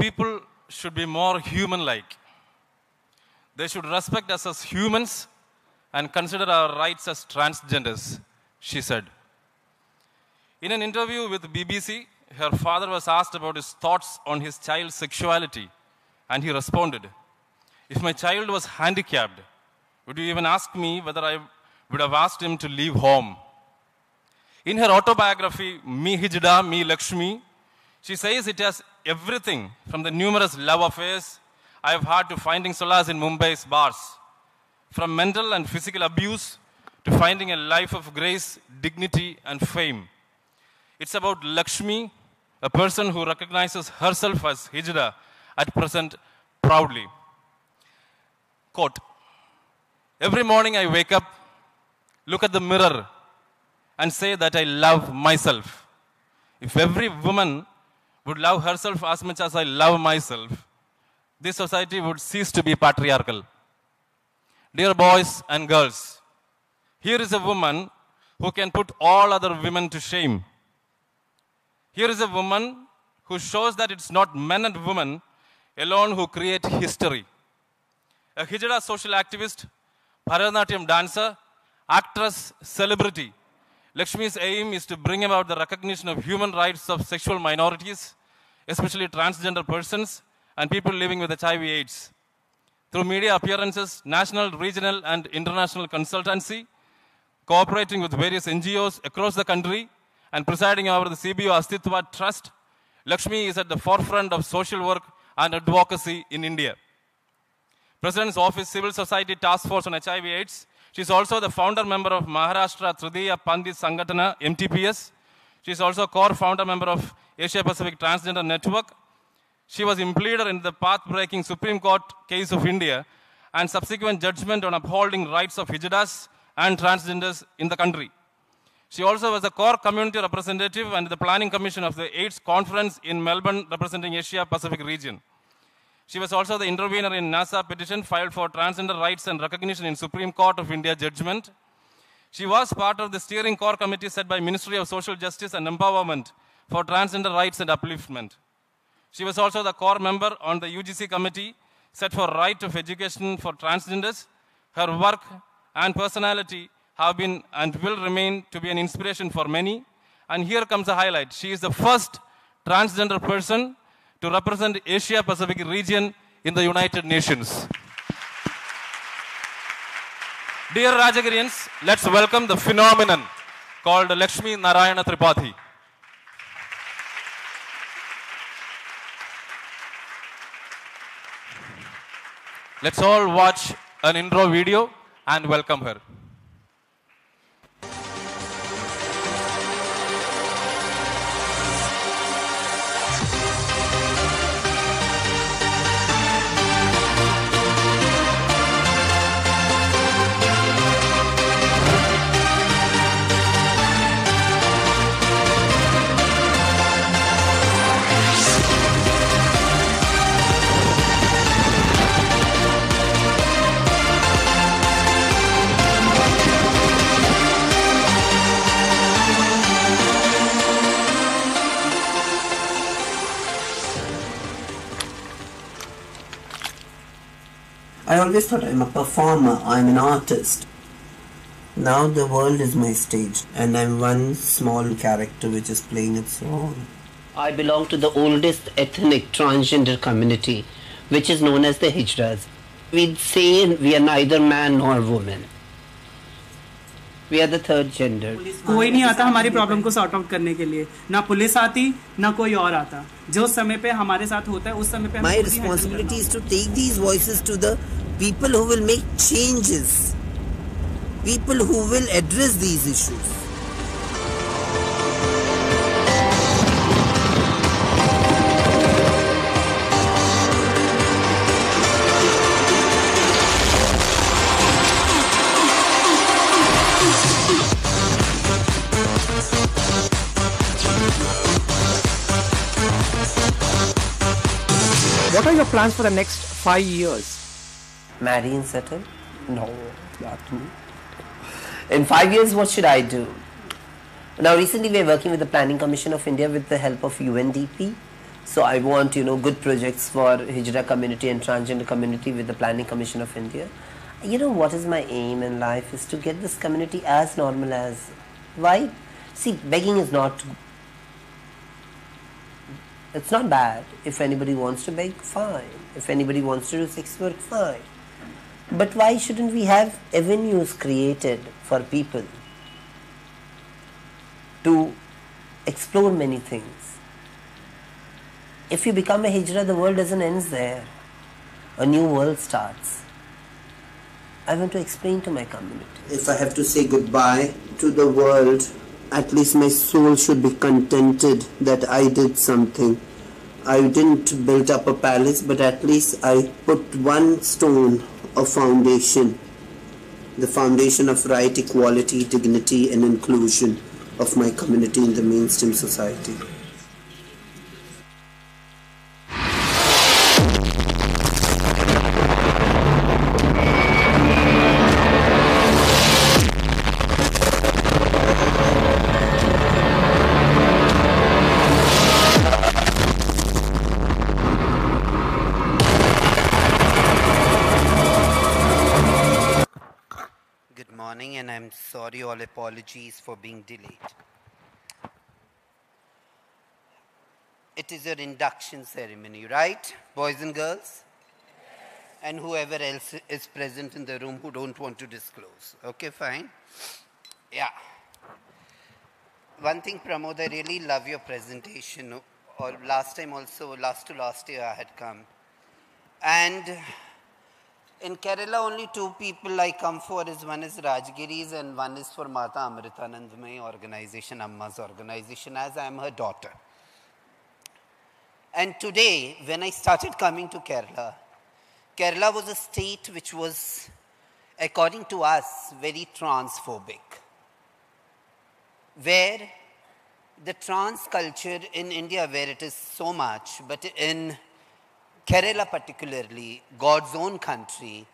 people should be more human-like. They should respect us as humans and consider our rights as transgenders, she said. In an interview with BBC, her father was asked about his thoughts on his child's sexuality, and he responded, "If my child was handicapped, would you even ask me whether I would have asked him to leave home?" In her autobiography, Me Hijda, Me Laxmi, she says it has everything from the numerous love affairs I have had to finding solace in Mumbai's bars, from mental and physical abuse to finding a life of grace, dignity, and fame. It's about Laxmi, a person who recognizes herself as Hijda at present proudly. Quote, "Every morning I wake up, look at the mirror, and say that I love myself. If every woman would love herself as much as I love myself, this society would cease to be patriarchal." Dear boys and girls, here is a woman who can put all other women to shame. Here is a woman who shows that it's not men and women alone who create history. A Hijra social activist, Bharatanatyam dancer, actress, celebrity, Laxmi's aim is to bring about the recognition of human rights of sexual minorities, especially transgender persons and people living with HIV/AIDS. Through media appearances, national, regional, and international consultancy, cooperating with various NGOs across the country, and presiding over the CBO Astitwa Trust, Laxmi is at the forefront of social work and advocacy in India. President's Office Civil Society Task Force on HIV/AIDS. She is also the founder member of Maharashtra Tridiya Pandi Sangatana, MTPS. She is also core founder member of Asia Pacific Transgender Network. She was impleader in the path-breaking Supreme Court case of India and subsequent judgment on upholding rights of Hijdas and transgenders in the country. She also was a core community representative and the planning commission of the AIDS conference in Melbourne representing Asia Pacific region. She was also the intervener in NASA petition filed for transgender rights and recognition in Supreme Court of India judgment. She was part of the steering core committee set by Ministry of Social Justice and Empowerment for transgender rights and upliftment. She was also the core member on the UGC committee set for right of education for transgenders. Her work and personality have been and will remain to be an inspiration for many. And here comes a highlight. She is the first transgender person to represent Asia Pacific region in the United Nations. Dear Rajagirians, let's welcome the phenomenon called Laxmi Narayan Tripathi. Let's all watch an intro video and welcome her. I always thought I'm a performer, I'm an artist. Now the world is my stage and I'm one small character which is playing its role. I belong to the oldest ethnic transgender community, which is known as the Hijras. We say we are neither man nor woman. We are the third gender. कोई नहीं आता हमारी problem को sort out करने के लिए, ना police आती ना कोई और आता. जो समय पे हमारे साथ होता है उस समय पे My responsibility is to take these voices to the people who will make changes, people who will address these issues. What are your plans for the next 5 years? Marry and settle? No, not me. In 5 years, what should I do? Now, recently we are working with the Planning Commission of India with the help of UNDP So I want, good projects for Hijra community and transgender community with the Planning Commission of India. What is my aim in life is to get this community as normal as, why? See, begging is not, it's not bad. If anybody wants to beg, fine. If anybody wants to do sex work, fine. But why shouldn't we have avenues created for people to explore many things? If you become a Hijra, the world doesn't end there. A new world starts. I want to explain to my community. If I have to say goodbye to the world, at least my soul should be contented that I did something. I didn't build up a palace, but at least I put one stone of foundation. The foundation of right, equality, dignity and inclusion of my community in the mainstream society. And I'm sorry, all apologies for being delayed. It is your induction ceremony, right, boys and girls? And whoever else is present in the room who don't want to disclose. Okay, fine. Yeah. One thing, Pramod, I really love your presentation. Or last time also, last year I had come. And in Kerala, only two people I come for is one is Rajagiri's and one is for Mata Amritanandamayi organization, Amma's organization, as I am her daughter. And today, when I started coming to Kerala, Kerala was a state which was, according to us, very transphobic, where the trans culture in India, where it is so much, but in Kerala particularly, God's own country,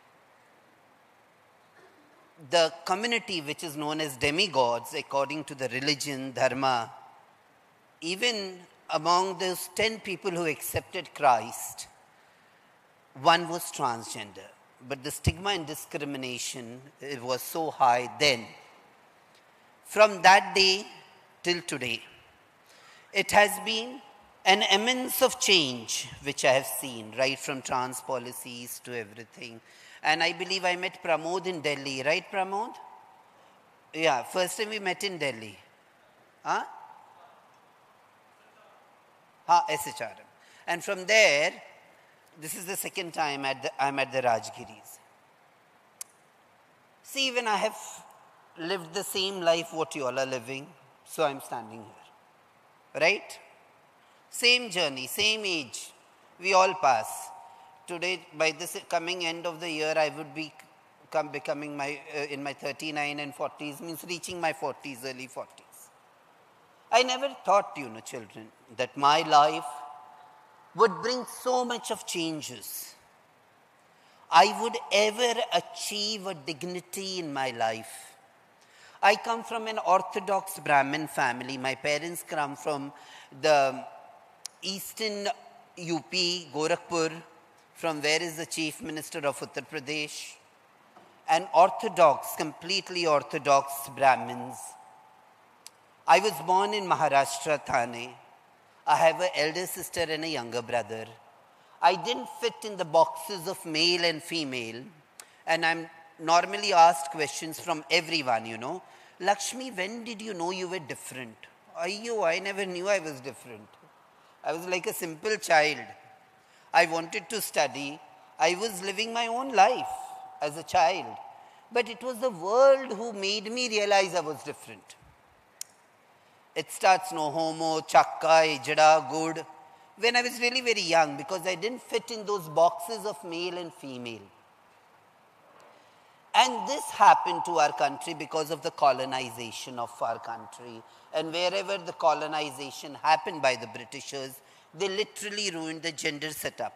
the community which is known as demigods according to the religion, dharma, even among those 10 people who accepted Christ, one was transgender. But the stigma and discrimination, it was so high then. From that day till today, it has been an immense of change which I have seen, right from trans policies to everything. And I believe I met Pramod in Delhi, right Pramod? Yeah, first time we met in Delhi. Huh? SHRM. And from there, this is the second time I'm at the Rajagiri's. See, even I have lived the same life what you all are living, so I'm standing here, right? Same journey, same age, we all pass. Today, by this coming end of the year, I would be becoming in my 39 and 40s, means reaching my 40s, early 40s. I never thought, children, that my life would bring so much of changes. I would ever achieve a dignity in my life. I come from an Orthodox Brahmin family. My parents come from the eastern UP, Gorakhpur, from where is the Chief Minister of Uttar Pradesh. And Orthodox, completely Orthodox Brahmins. I was born in Maharashtra, Thane. I have an elder sister and a younger brother. I didn't fit in the boxes of male and female. And I'm normally asked questions from everyone, Laxmi, when did you know you were different? I never knew I was different. I was like a simple child. I wanted to study. I was living my own life as a child. But it was the world who made me realize I was different. It starts no homo, chakka, ijada, good. When I was really very young, because I didn't fit in those boxes of male and female. And this happened to our country because of the colonization of our country. And wherever the colonization happened by the Britishers, they literally ruined the gender setup.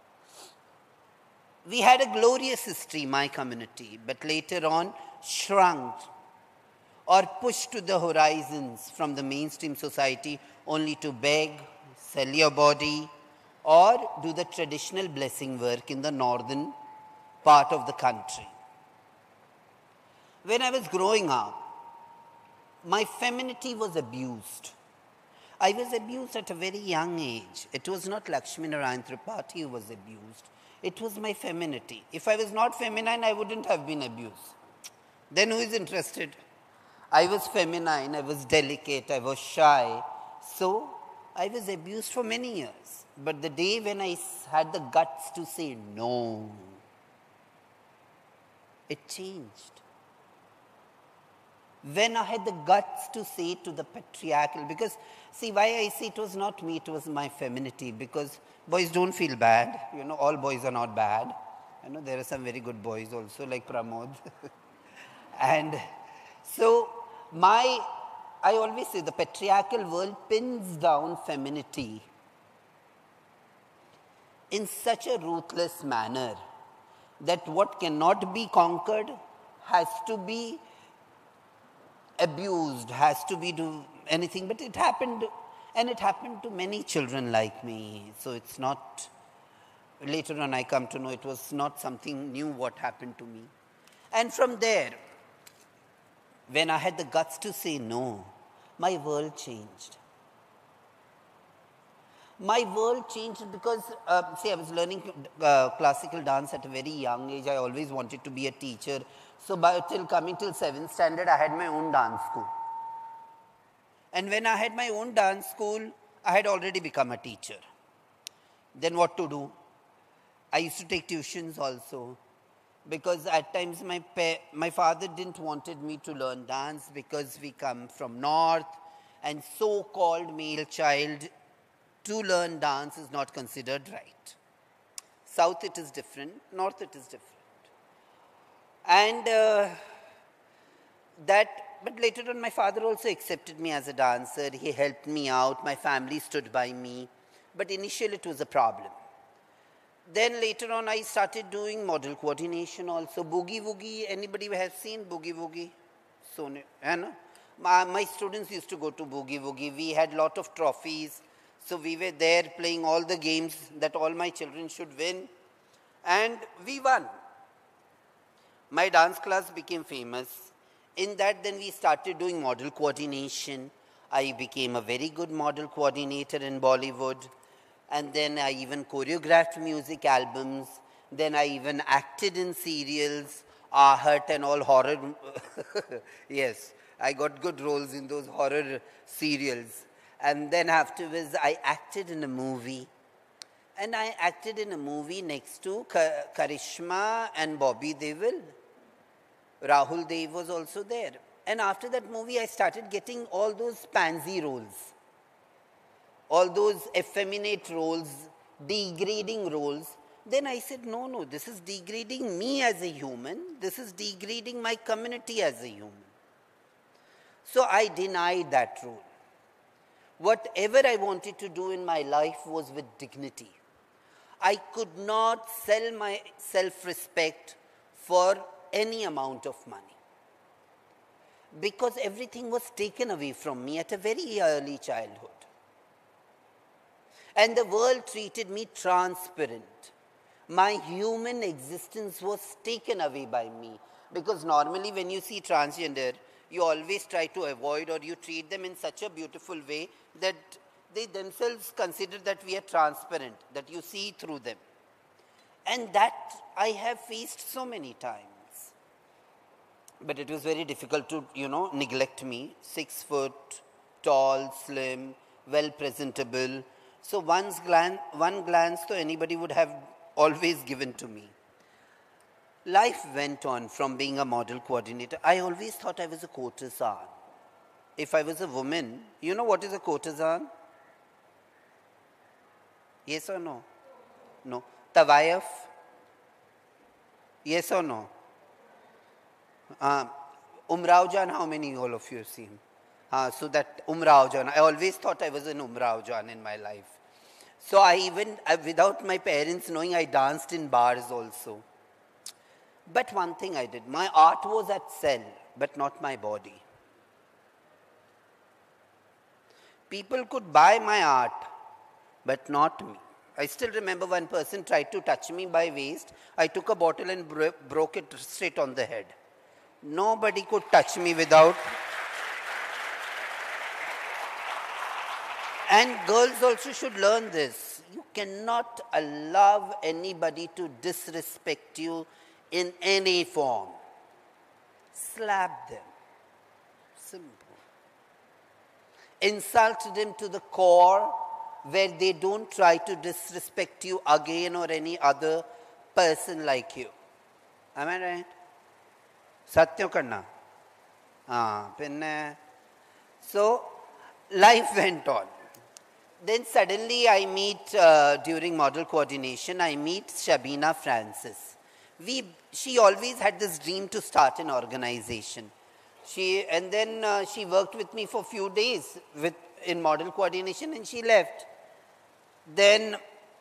We had a glorious history, my community, but later on shrunk or pushed to the horizons from the mainstream society only to beg, sell your body, or do the traditional blessing work in the northern part of the country. When I was growing up, my femininity was abused. I was abused at a very young age. It was not Laxmi, Narayan, Tripathi who was abused. It was my femininity. If I was not feminine, I wouldn't have been abused. Then who is interested? I was feminine, I was delicate, I was shy. So I was abused for many years. But the day when I had the guts to say no, it changed. When I had the guts to say to the patriarchal, because see why I say it was not me, it was my femininity, because boys don't feel bad, all boys are not bad. There are some very good boys also like Pramod. And so I always say the patriarchal world pins down femininity in such a ruthless manner that what cannot be conquered has to be abused, has to be do anything. But it happened, and it happened to many children like me. So it's not, later on I come to know it was not something new what happened to me. And from there, when I had the guts to say no, my world changed. My world changed because, I was learning classical dance at a very young age. I always wanted to be a teacher. So coming till 7th standard, I had my own dance school. And when I had my own dance school, I had already become a teacher. Then what to do? I used to take tuitions also. Because at times my father didn't wanted me to learn dance because we come from north, and so-called male child to learn dance is not considered right. South it is different, north it is different. And but later on my father also accepted me as a dancer. He helped me out, my family stood by me. But initially it was a problem. Then later on I started doing model coordination also. Boogie Woogie, anybody has seen Boogie Woogie? So, my students used to go to Boogie Woogie. We had lot of trophies. So we were there playing all the games that all my children should win. And we won. My dance class became famous. In that then we started doing model coordination. I became a very good model coordinator in Bollywood. And then I even choreographed music albums. Then I even acted in serials, Ahart and all horror. Yes, I got good roles in those horror serials. And then afterwards I acted in a movie. And I acted in a movie next to Karishma and Bobby Deol. Rahul Dev was also there. And after that movie I started getting all those pansy roles. All those effeminate roles, degrading roles. Then I said, no, this is degrading me as a human. This is degrading my community as a human. So I denied that role. Whatever I wanted to do in my life was with dignity. I could not sell my self-respect for any amount of money. Because everything was taken away from me at a very early childhood. And the world treated me transparent. My human existence was taken away by me. Because normally when you see transgender, you always try to avoid, or you treat them in such a beautiful way that they themselves consider that we are transparent, that you see through them. And that I have faced so many times. But it was very difficult to, neglect me. 6 foot, tall, slim, well presentable. So one glance to anybody would have always given to me. Life went on from being a model coordinator. I always thought I was a courtesan. If I was a woman, you know what is a courtesan? Yes or no? No. Tawayaf? Yes or no? Umrao Jan, how many all of you have seen? So that Umrao Jan, I always thought I was an Umrao Jan in my life. So I even, without my parents knowing, I danced in bars also. But one thing I did, my art was at sell, but not my body. People could buy my art, but not me. I still remember one person tried to touch me by waist. I took a bottle and broke it straight on the head. Nobody could touch me without. And girls also should learn this. You cannot allow anybody to disrespect you in any form. Slap them. Simple. Insult them to the core, where they don't try to disrespect you again or any other person like you. Am I right? Satya Kanna. So, life went on. Then suddenly I meet, during model coordination, I meet Shabina Francis. She always had this dream to start an organization. And then she worked with me for a few days in model coordination and she left. Then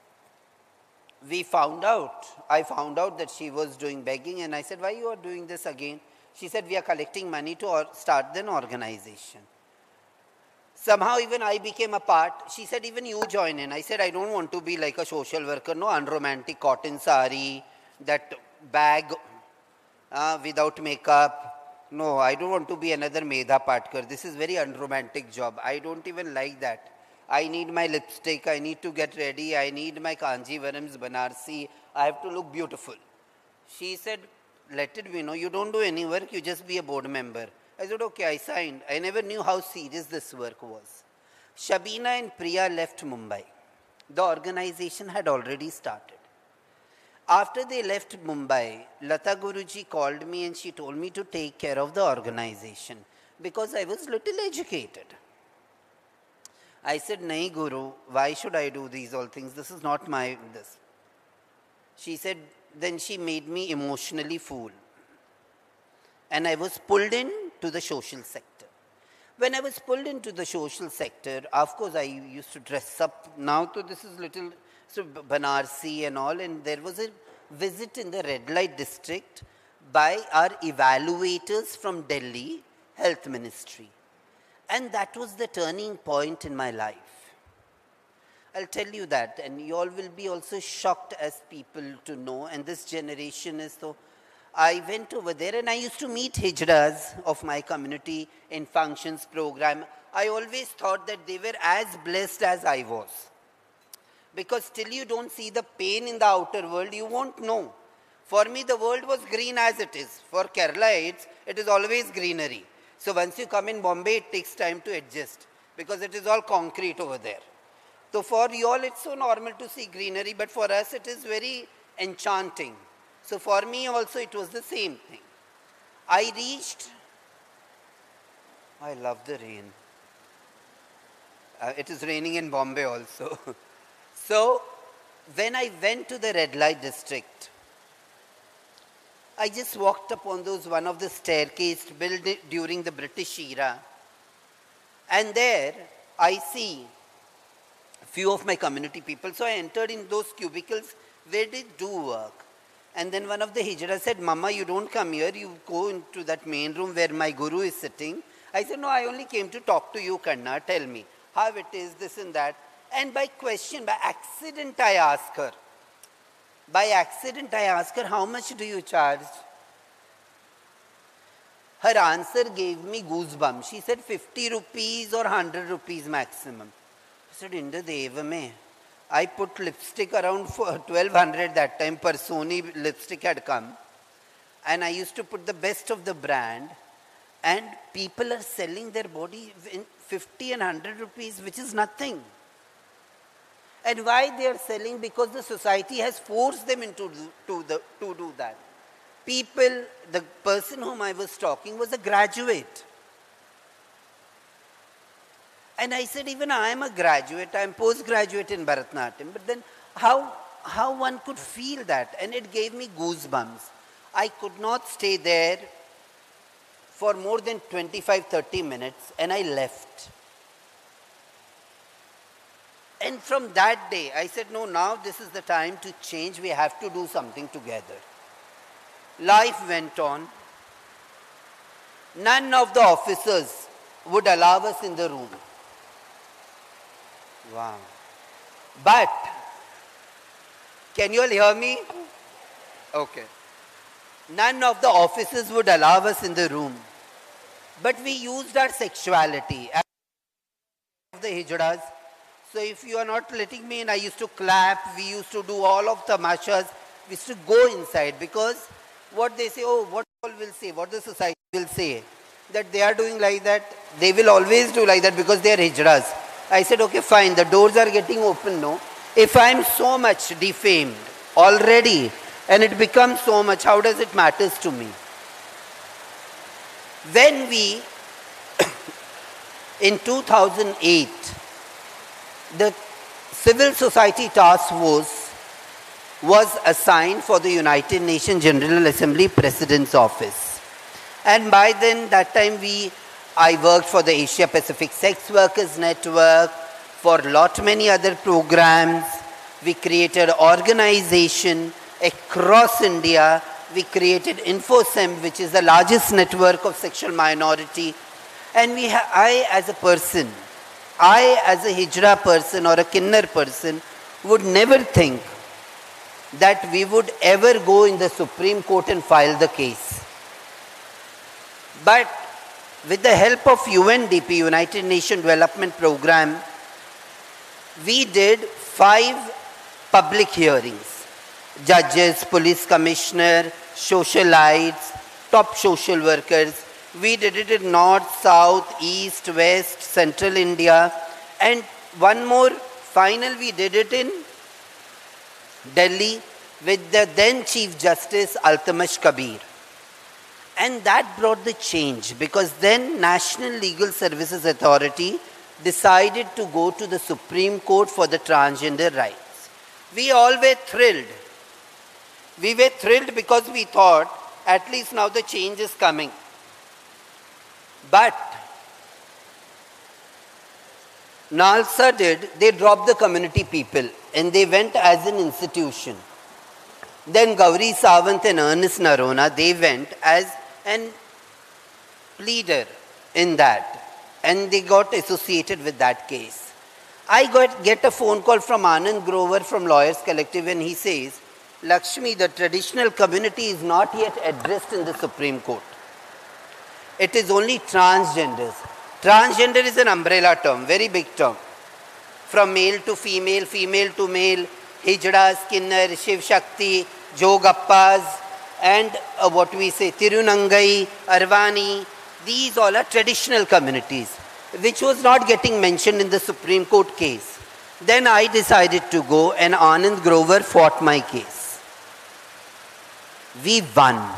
I found out that she was doing begging, and I said, why you are doing this again? She said, we are collecting money to start an organization. Somehow even I became a part. She said, even you join in. I said, I don't want to be like a social worker, no unromantic cotton sari, that bag without makeup. No, I don't want to be another Medha Patkar. This is very unromantic job. I don't even like that. I need my lipstick, I need to get ready, I need my Kanjivaram's Banarsi, I have to look beautiful. She said, let it be, no, you don't do any work, you just be a board member. I said, okay, I signed. I never knew how serious this work was. Shabina and Priya left Mumbai. The organization had already started. After they left Mumbai, Lata Guruji called me and she told me to take care of the organization because I was little educated. I said, nahi Guru, why should I do these all things? This is not this. She said, then she made me emotionally fool. And I was pulled in to the social sector. When I was pulled into the social sector, of course I used to dress up. Now so this is little Banarsi and all, and there was a visit in the red light district by our evaluators from Delhi Health Ministry. And that was the turning point in my life. I'll tell you that, and you all will be also shocked as people to know, and this generation is so. I went over there and I used to meet hijras of my community in functions program. I always thought that they were as blessed as I was. Because till you don't see the pain in the outer world, you won't know. For me, the world was green as it is. For Keralites, it is always greenery. So once you come in Bombay, it takes time to adjust because it is all concrete over there. So for you all, it's so normal to see greenery, but for us, it is very enchanting. So for me also, it was the same thing. I love the rain. It is raining in Bombay also. So when I went to the red light district, I just walked up on one of the staircases built during the British era. And there I see a few of my community people. So I entered in those cubicles where they do work. And then one of the hijras said, Mama, you don't come here. You go into that main room where my guru is sitting. I said, no, I only came to talk to you, Kanna. Tell me how it is, this and that. And by accident, I asked her. How much do you charge? Her answer gave me goosebumps. She said 50 rupees or 100 rupees maximum. I said, Inda Devame. I put lipstick around 1200 that time. Personi lipstick had come. And I used to put the best of the brand. And people are selling their body in 50 and 100 rupees, which is nothing. And why they are selling? Because the society has forced them to do that. People, the person whom I was talking was a graduate. And I said, even I am a graduate, I am postgraduate in Bharatanatyam. But then how one could feel that? And it gave me goosebumps. I could not stay there for more than 25-30 minutes and I left. And from that day, I said, no, now this is the time to change. We have to do something together. Life went on. None of the officers would allow us in the room. Wow. But, can you all hear me? Okay. None of the officers would allow us in the room. But we used our sexuality as the hijras. So if you are not letting me in, I used to clap, we used to do all of the tamashas. We used to go inside because what they say, oh, what people will say, what the society will say, that they are doing like that, they will always do like that because they are hijras. I said, okay, fine, the doors are getting open now. If I am so much defamed already and it becomes so much, how does it matter to me? When we, in 2008, the Civil Society Task Force was assigned for the United Nations General Assembly President's Office. And by then, that time I worked for the Asia Pacific Sex Workers Network, for many other programs. We created organization across India. We created InfoSem, which is the largest network of sexual minority. And I as a person, I as a Hijra person or a Kinnar person would never think that we would ever go in the Supreme Court and file the case. But with the help of UNDP, United Nations Development Program, we did 5 public hearings. Judges, police commissioner, socialites, top social workers. We did it in North, South, East, West, Central India. And one more final we did it in Delhi with the then Chief Justice Altamash Kabir. And that brought the change because then National Legal Services Authority decided to go to the Supreme Court for the transgender rights. We all were thrilled. We were thrilled because we thought at least now the change is coming. But NALSA they dropped the community people and they went as an institution. Then Gauri Sawant and Ernest Narona, they went as an pleader in that and they got associated with that case. I get a phone call from Anand Grover from Lawyers Collective and he says, Laxmi, the traditional community is not yet addressed in the Supreme Court. It is only transgenders. Transgender is an umbrella term, very big term. From male to female, female to male, Hijras, Kinnar, Shiv Shakti, Jogappas, and what we say, Tirunangai, Arvani, these all are traditional communities, which was not getting mentioned in the Supreme Court case. Then I decided to go and Anand Grover fought my case. We won.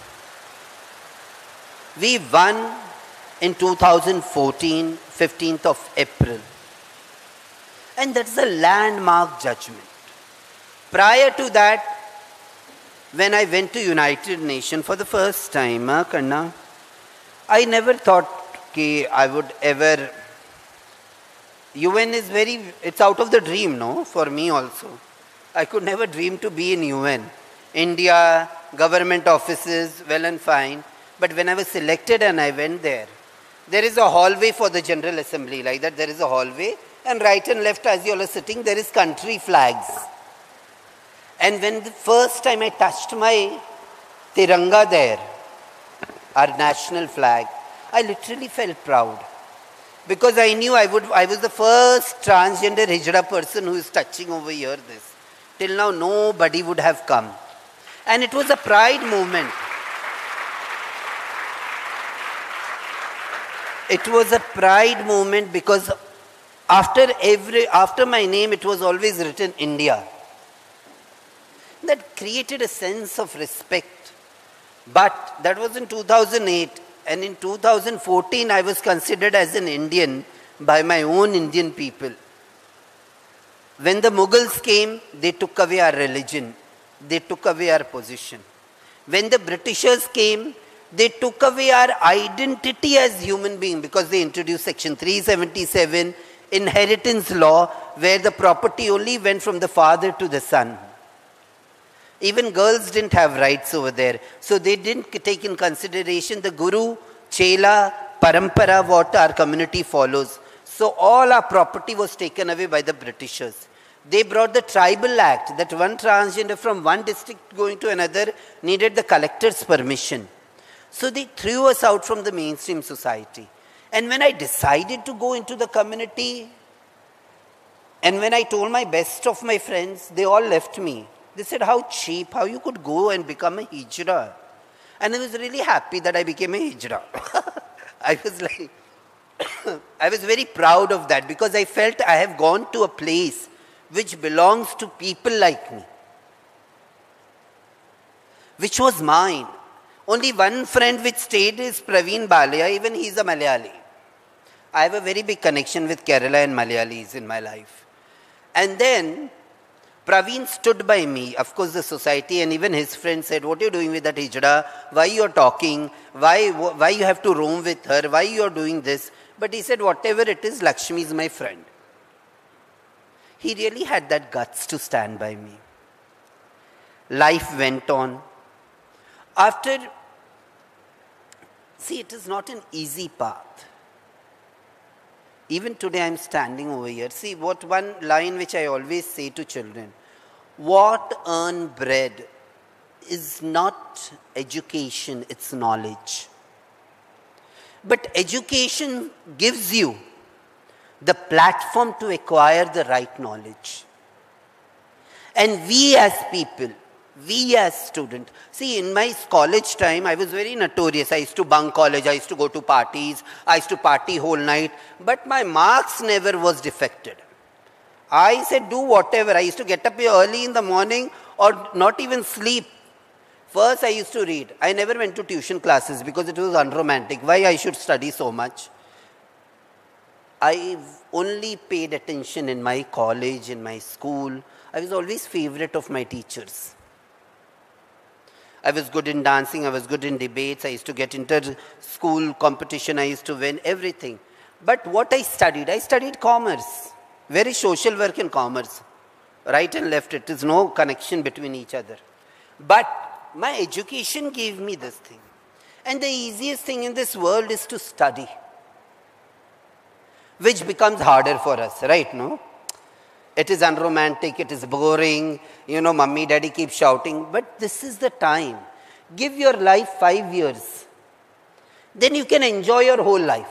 We won in 2014, 15th of April. And that's a landmark judgment. Prior to that, when I went to United Nations for the first time, Kanna, I never thought I would ever... UN is it's out of the dream, no? For me also. I could never dream to be in UN. India, government offices, well and fine. But when I was selected and I went there is a hallway for the General Assembly, like that there is a hallway. And right and left as you all are sitting, there is country flags. And when the first time I touched my Tiranga there, our national flag, I literally felt proud. Because I knew I was the first transgender Hijra person who is touching over here this. Till now nobody would have come. And it was a pride movement. It was a pride movement because after my name it was always written India. That created a sense of respect. But that was in 2008. And in 2014, I was considered as an Indian by my own Indian people. When the Mughals came, they took away our religion. They took away our position. When the Britishers came, they took away our identity as human beings because they introduced Section 377, inheritance law, where the property only went from the father to the son. Even girls didn't have rights over there. So they didn't take in consideration the Guru, Chela, Parampara, what our community follows. So all our property was taken away by the Britishers. They brought the tribal act that one transgender from one district going to another needed the collector's permission. So they threw us out from the mainstream society. And when I decided to go into the community, and when I told my best of my friends, they all left me. They said, how cheap, how you could go and become a hijra. And I was really happy that I became a hijra. I was like, I was very proud of that because I felt I have gone to a place which belongs to people like me, which was mine. Only one friend which stayed is Praveen Balia, even he is a Malayali. I have a very big connection with Kerala and Malayalis in my life. And then Praveen stood by me. Of course, the society and even his friends said, what are you doing with that hijra? Why you are talking? Why you have to roam with her? Why you are doing this? But he said, whatever it is, Laxmi is my friend. He really had that guts to stand by me. Life went on. See, it is not an easy path. Even today I am standing over here. See, what one line which I always say to children, what earn bread is not education, it's knowledge. But education gives you the platform to acquire the right knowledge. And we as people, we as students, see, in my college time, I was very notorious. I used to bunk college, I used to go to parties, I used to party whole night, but my marks never was defected. I said, do whatever. I used to get up early in the morning or not even sleep. First, I used to read. I never went to tuition classes because it was unromantic. Why I should study so much? I only paid attention in my college, in my school. I was always favorite of my teachers. I was good in dancing, I was good in debates, I used to get inter-school competition, I used to win everything. But what I studied commerce, very social work in commerce. Right and left, it is no connection between each other. But my education gave me this thing. And the easiest thing in this world is to study, which becomes harder for us, right, no? It is unromantic, it is boring, mummy, daddy keep shouting. But this is the time. Give your life 5 years. Then you can enjoy your whole life.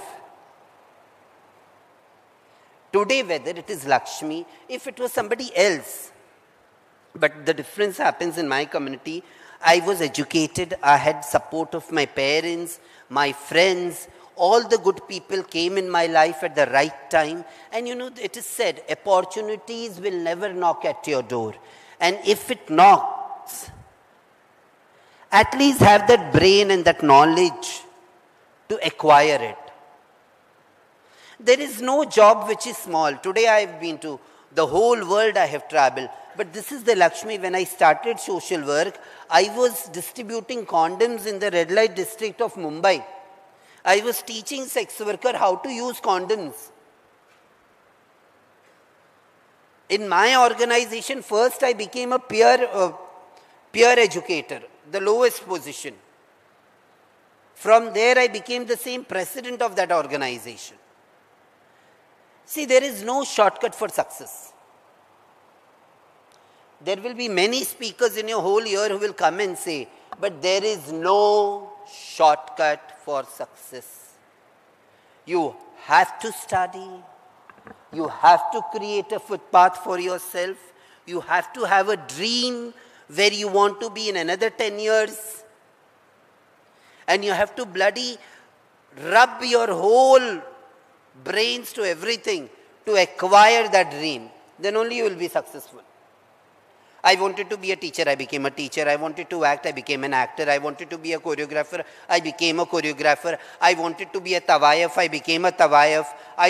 Today, whether it is Laxmi, if it was somebody else. But the difference happens in my community. I was educated, I had support of my parents, my friends. All the good people came in my life at the right time. And it is said, opportunities will never knock at your door. And if it knocks, at least have that brain and that knowledge to acquire it. There is no job which is small. Today I have been to the whole world, I have traveled. But this is the Laxmi. When I started social work, I was distributing condoms in the red light district of Mumbai. I was teaching sex worker how to use condoms. In my organization, first I became a peer educator, the lowest position. From there I became the same president of that organization. See, there is no shortcut for success. There will be many speakers in your whole year who will come and say, but there is no shortcut for success. You have to study. You have to create a footpath for yourself. You have to have a dream where you want to be in another 10 years. And you have to bloody rub your whole brains to everything to acquire that dream. Then only you will be successful. I wanted to be a teacher, I became a teacher. I wanted to act, I became an actor. I wanted to be a choreographer, I became a choreographer. I wanted to be a tawayaf, I became a tawayaf.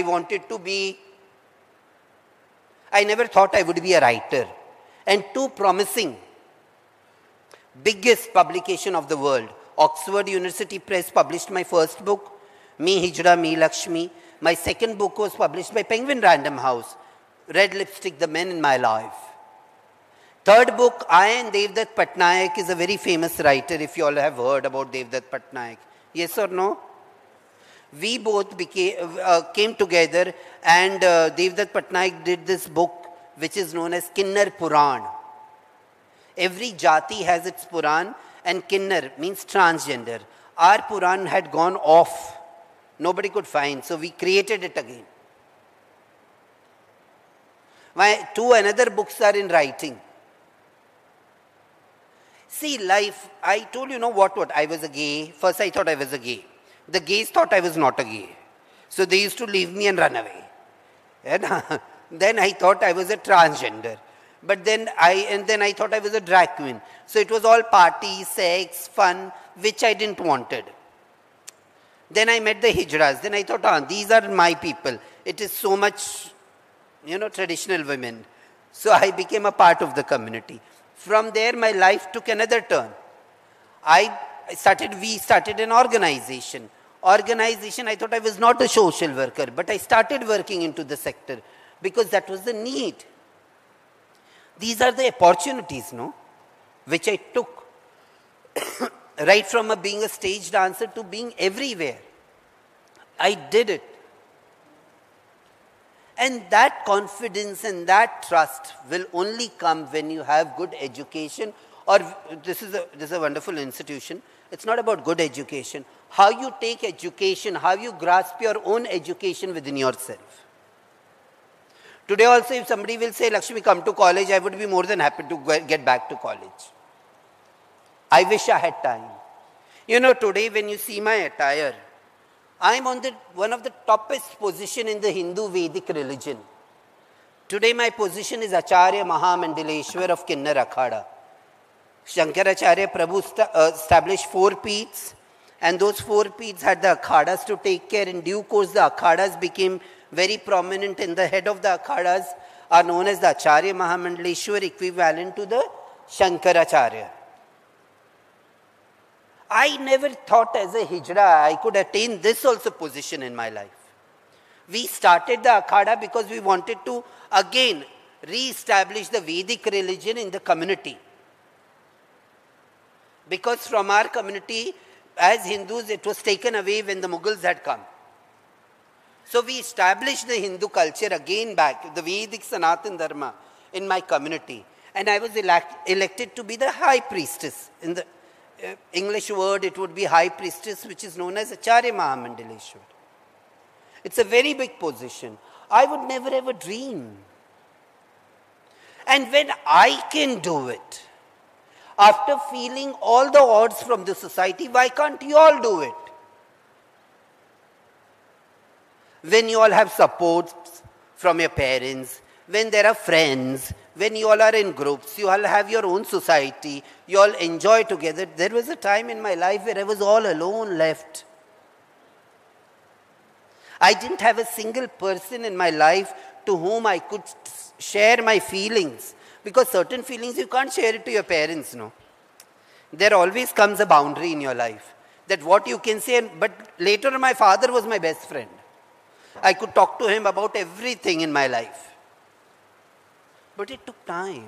I never thought I would be a writer. And too promising. Biggest publication of the world. Oxford University Press published my first book, Me Hijra, Me Laxmi. My second book was published by Penguin Random House, Red Lipstick, The Men in My Life. Third book, I and Devdutt Patnaik is a very famous writer, if you all have heard about Devdutt Patnaik. Yes or no? We both came together and Devdutt Patnaik did this book which is known as Kinnar Puran. Every jati has its Puran, and Kinnar means transgender. Our Puran had gone off. Nobody could find, so we created it again. My two another books are in writing. See, life, I told you, what? I was a gay. First I thought I was a gay. The gays thought I was not a gay. So they used to leave me and run away. And then I thought I was a transgender. But then I thought I was a drag queen. So it was all party, sex, fun, which I didn't wanted. Then I met the hijras. Then I thought, these are my people. It is so much, traditional women. So I became a part of the community. From there, my life took another turn. We started an organization. I thought I was not a social worker, but I started working into the sector because that was the need. These are the opportunities, which I took right from being a stage dancer to being everywhere. I did it. And that confidence and that trust will only come when you have good education. Or this is a wonderful institution. It's not about good education. How you take education, how you grasp your own education within yourself. Today also, if somebody will say, Laxmi, come to college, I would be more than happy to get back to college. I wish I had time. Today when you see my attire, I am on one of the toppest position in the Hindu Vedic religion. Today my position is Acharya Mahamandaleshwar of Kinnar Akhada. Shankaracharya Prabhu established 4 peeths, and those 4 peeths had the akhadas to take care. In due course, the akhadas became very prominent, and the head of the akhadas are known as the Acharya Mahamandaleshwar, equivalent to the Shankaracharya. I never thought as a hijra I could attain this also position in my life. We started the akhada because we wanted to again re-establish the Vedic religion in the community. Because from our community, as Hindus, it was taken away when the Mughals had come. So we established the Hindu culture again back, the Vedic Sanatan Dharma in my community. And I was elected to be the high priestess. In the English word, it would be high priestess, which is known as Acharya Mahamandaleshwar. It's a very big position. I would never ever dream. And when I can do it, after feeling all the odds from the society, why can't you all do it? When you all have support from your parents, when there are friends, when you all are in groups, you all have your own society, you all enjoy together. There was a time in my life where I was all alone left. I didn't have a single person in my life to whom I could share my feelings. Because certain feelings you can't share it to your parents, There always comes a boundary in your life. That what you can say, but later my father was my best friend. I could talk to him about everything in my life. But it took time.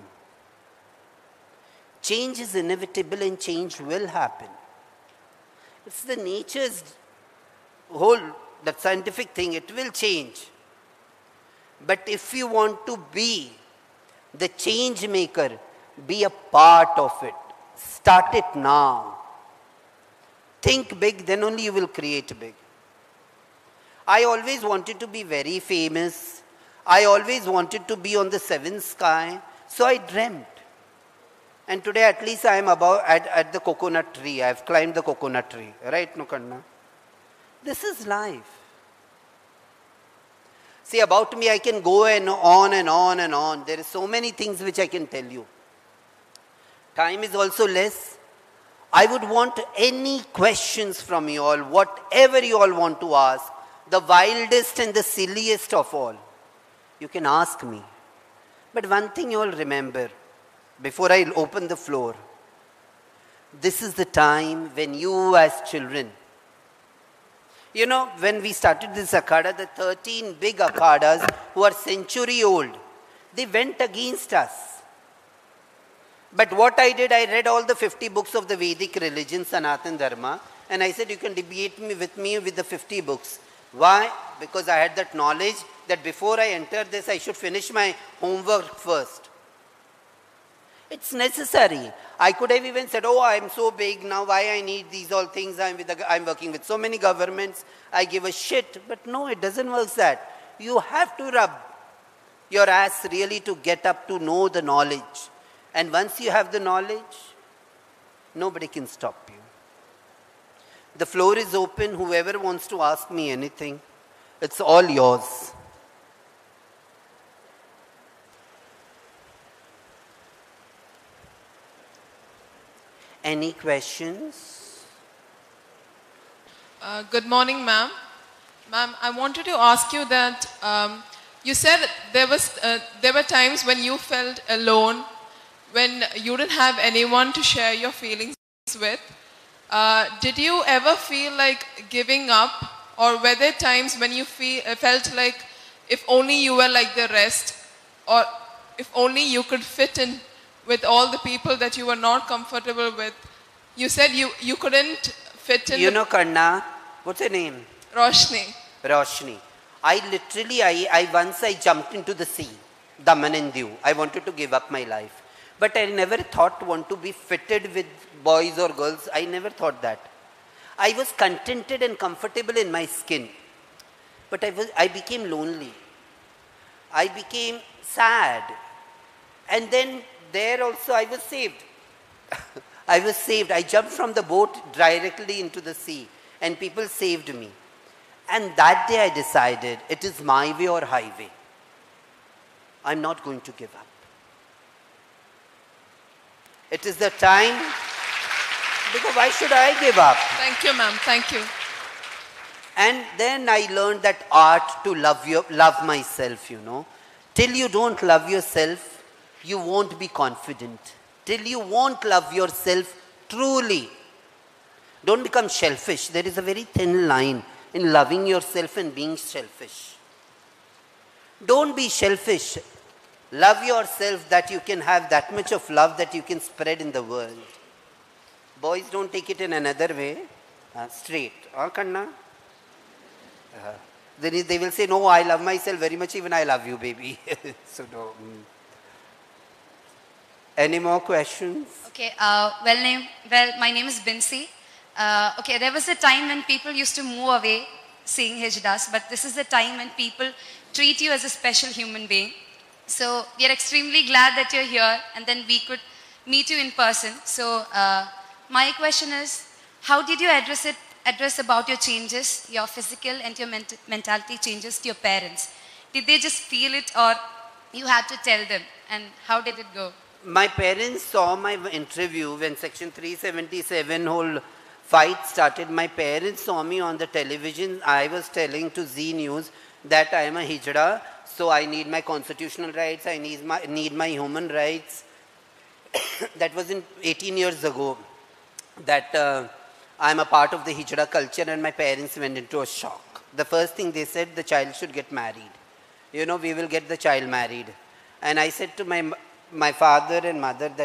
Change is inevitable and change will happen. It's the nature's whole, that scientific thing, it will change. But if you want to be the change maker, be a part of it. Start it now. Think big, then only you will create big. I always wanted to be very famous. I always wanted to be on the 7th sky. So I dreamt. And today at least I am above at the coconut tree. I have climbed the coconut tree. Right, Nukanna? This is life. See, about me I can go and on and on and on. There are so many things which I can tell you. Time is also less. I would want any questions from you all, whatever you all want to ask, the wildest and the silliest of all. You can ask me. But one thing you all remember, before I open the floor, this is the time when you as children, when we started this akhada, the 13 big akhadas who are century old, they went against us. But what I did, I read all the 50 books of the Vedic religion, Sanatan Dharma, and I said, you can debate with me with the 50 books. Why? Because I had that knowledge that before I enter this, I should finish my homework first. It's necessary. I could have even said, oh, I'm so big now, why I need these all things, I'm working with so many governments, I give a shit. But no, it doesn't work that. You have to rub your ass really to get up to know the knowledge. And once you have the knowledge, nobody can stop you. The floor is open. Whoever wants to ask me anything, it's all yours. Any questions? Good morning, ma'am. Ma'am, I wanted to ask you that you said there were times when you felt alone, when you didn't have anyone to share your feelings with. Did you ever feel like giving up, or were there times when you felt like if only you were like the rest, or if only you could fit in with all the people that you were not comfortable with? You said you couldn't fit in. You know Karna, what's her name? Roshni. Roshni. Once I jumped into the sea, Daman and Diu. I wanted to give up my life. But I never thought want to be fitted with boys or girls. I never thought that. I was contented and comfortable in my skin. But I became lonely. I became sad. And then there also I was saved. I was saved. I jumped from the boat directly into the sea and people saved me. And that day I decided it is my way or highway. I'm not going to give up. It is the time, because why should I give up? Thank you, ma'am. Thank you. And then I learned that art to love myself, you know. Till you don't love yourself, you won't be confident. Till you won't love yourself truly. Don't become selfish. There is a very thin line in loving yourself and being selfish. Don't be selfish. Love yourself that you can have that much of love that you can spread in the world. Boys, don't take it in another way. Straight. Kanna? Then they will say, no, I love myself very much, even I love you, baby. So no. Any more questions? Okay, my name is Binsi. Okay, there was a time when people used to move away seeing Hijdas, but this is the time when people treat you as a special human being. So we are extremely glad that you're here and then we could meet you in person. So my question is, how did you address about your changes, your physical and your mentality changes to your parents? Did they just feel it or you had to tell them? And how did it go? My parents saw my interview when Section 377 whole fight started. My parents saw me on the television. I was telling to Z News that I am a Hijra, so I need my constitutional rights, I need my human rights. That was 18 years ago that I am a part of the Hijra culture, and my parents went into a shock. The first thing they said, the child should get married. You know, we will get the child married. And I said to my father and mother that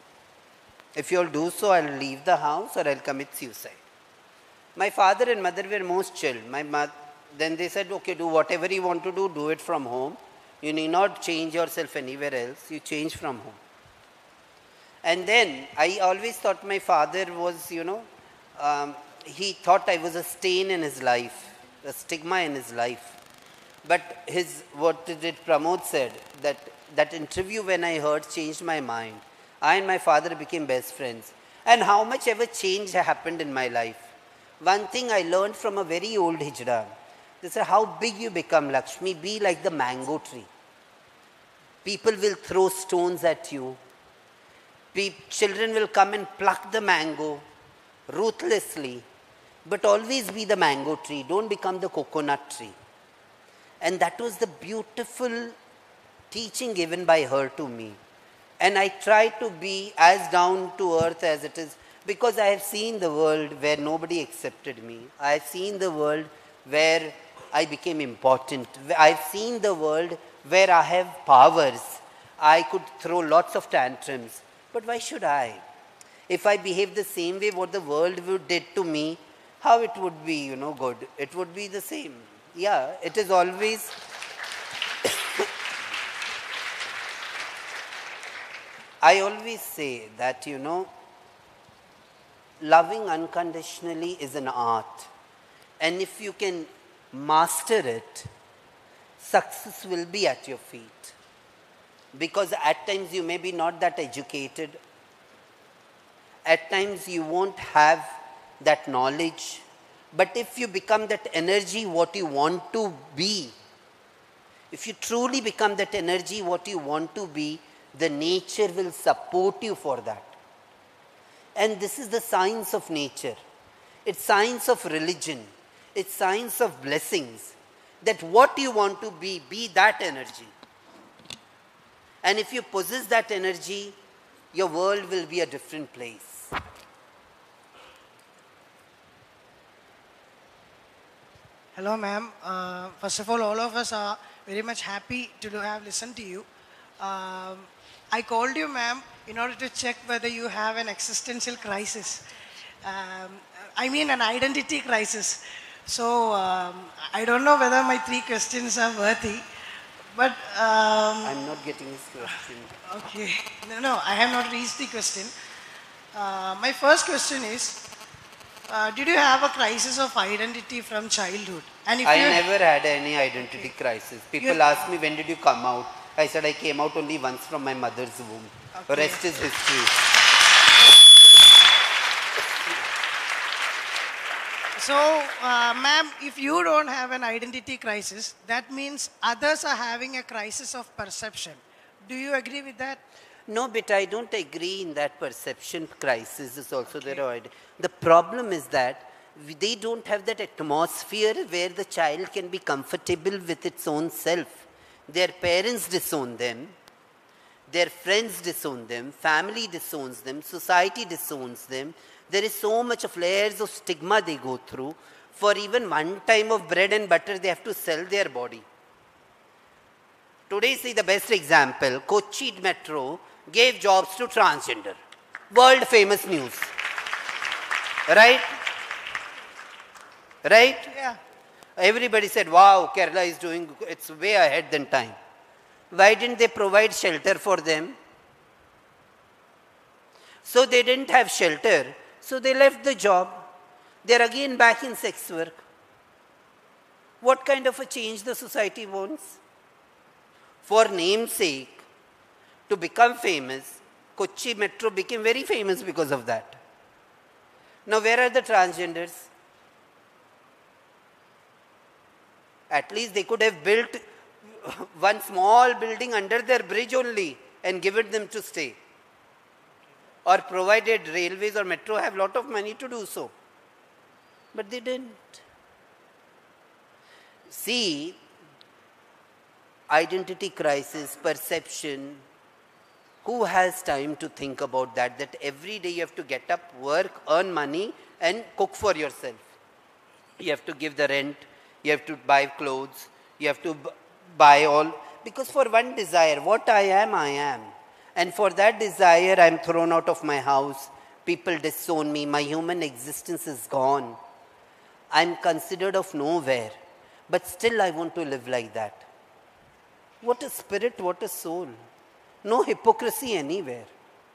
if you'll do so, I'll leave the house or I'll commit suicide. My father and mother were most chill. Then they said, okay, do whatever you want to do it from home. You need not change yourself anywhere else. You change from home. And then I always thought my father was, you know, he thought I was a stain in his life, a stigma in his life. But what did Pramod said, that interview when I heard changed my mind. I and my father became best friends. And how much ever change happened in my life. One thing I learned from a very old Hijra, they said, how big you become, Laxmi, be like the mango tree. People will throw stones at you. Children will come and pluck the mango ruthlessly. But always be the mango tree. Don't become the coconut tree. And that was the beautiful teaching given by her to me. And I try to be as down to earth as it is, because I have seen the world where nobody accepted me. I have seen the world where I became important. I have seen the world where I have powers. I could throw lots of tantrums. But why should I? If I behave the same way what the world did to me, how it would be, you know, good? It would be the same. Yeah, it is always I always say that, you know, loving unconditionally is an art. And if you can master it, success will be at your feet. Because at times you may be not that educated. At times you won't have that knowledge. But if you become that energy what you want to be, if you truly become that energy what you want to be, the nature will support you for that. And this is the science of nature. It's science of religion. It's science of blessings. That what you want to be that energy. And if you possess that energy, your world will be a different place. Hello, ma'am. First of all of us are very much happy to have listened to you. I called you, ma'am, in order to check whether you have an existential crisis. I mean an identity crisis. So, I don't know whether my 3 questions are worthy, but... I'm not getting this question. Okay. No, I have not reached the question. My first question is, did you have a crisis of identity from childhood? And if I never had any identity crisis. People ask me, when did you come out? I said, I came out only once from my mother's womb. The rest is history. So, ma'am, if you don't have an identity crisis, that means others are having a crisis of perception. Do you agree with that? No, but I don't agree in that perception crisis is also there. The problem is that they don't have that atmosphere where the child can be comfortable with its own self. Their parents disown them, their friends disown them, family disowns them, society disowns them. There is so much of layers of stigma they go through. For even one time of bread and butter, they have to sell their body. Today, see the best example, Kochi Metro gave jobs to transgender. World famous news. Right? Right? Yeah. Everybody said, wow, Kerala is doing, it's way ahead than time. Why didn't they provide shelter for them? So they didn't have shelter, so they left the job. They're again back in sex work. What kind of a change the society wants? For namesake, to become famous, Kochi Metro became very famous because of that. Now where are the transgenders? At least they could have built one small building under their bridge only and given them to stay. Or provided railways or metro have lot of money to do so. But they didn't. See, identity crisis, perception, who has time to think about that? That every day you have to get up, work, earn money and cook for yourself. You have to give the rent, you have to buy clothes, you have to buy all. Because for one desire, what I am, I am. And for that desire, I am thrown out of my house. People disown me. My human existence is gone. I am considered of nowhere. But still I want to live like that. What a spirit, what a soul. No hypocrisy anywhere.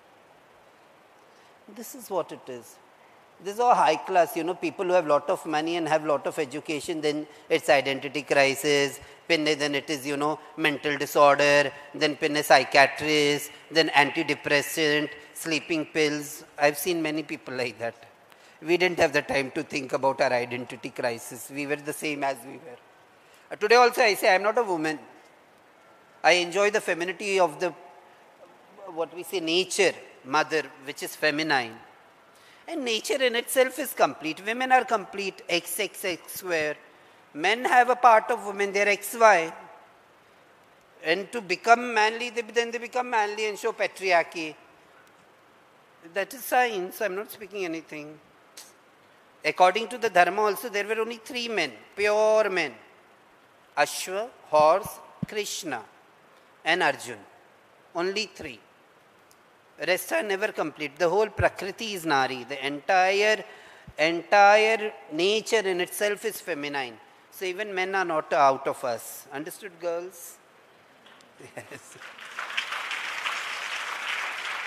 This is what it is. This is all high class, you know, people who have lot of money and have lot of education, then it's identity crisis, then it is, you know, mental disorder, then psychiatrist, then antidepressant, sleeping pills. I've seen many people like that. We didn't have the time to think about our identity crisis. We were the same as we were. Today also I say, I'm not a woman. I enjoy the femininity of the, what we say, nature, mother, which is feminine. And nature in itself is complete. Women are complete, X, X, X square. Men have a part of women, they are XY. And to become manly, then they become manly and show patriarchy. That is science, I'm not speaking anything. According to the Dharma also, there were only 3 men, pure men. Ashwa, horse, Krishna and Arjun. Only 3. Rest are never complete. The whole Prakriti is Nari. The entire nature in itself is feminine. So even men are not out of us. Understood, girls? Yes.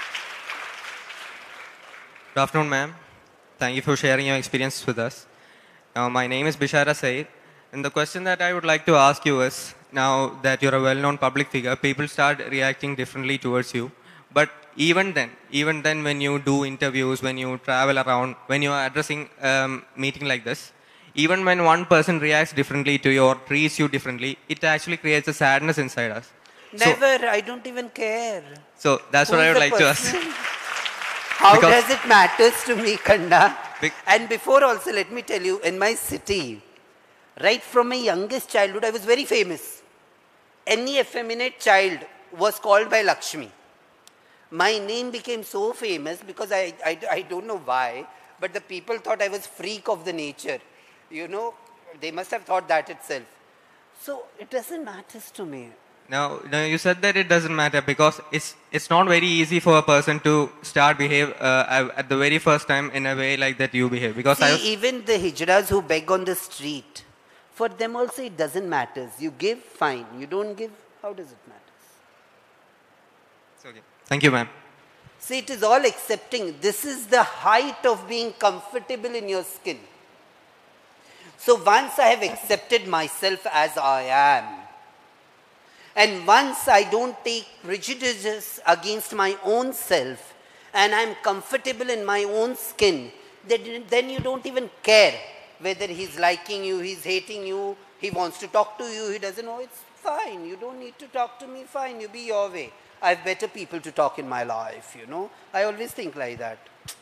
Good afternoon, ma'am. Thank you for sharing your experience with us. Now, my name is Bishara Said, and the question that I would like to ask you is, now that you're a well-known public figure, people start reacting differently towards you. But even then when you do interviews, when you travel around, when you are addressing meeting like this, even when one person reacts differently to you or treats you differently, it actually creates a sadness inside us. Never, I don't even care. So that's what I would like to ask. How does it matters to me, Kanda? And before also, let me tell you, in my city, right from my youngest childhood, I was very famous. Any effeminate child was called by Laxmi. My name became so famous because I don't know why, but the people thought I was freak of the nature. You know, they must have thought that itself. So it doesn't matter to me. Now, you said that it doesn't matter because it's not very easy for a person to start behave at the very first time in a way like that you behave. Because see, even the hijras who beg on the street, for them also it doesn't matter. You give, fine. You don't give, how does it matter? It's okay. Thank you, ma'am. See, it is all accepting. This is the height of being comfortable in your skin. So once I have accepted myself as I am, and once I don't take prejudices against my own self, and I'm comfortable in my own skin, then you don't even care whether he's liking you, he's hating you, he wants to talk to you, he doesn't know, it's fine. You don't need to talk to me, fine, you be your way. I have better people to talk in my life, you know. I always think like that.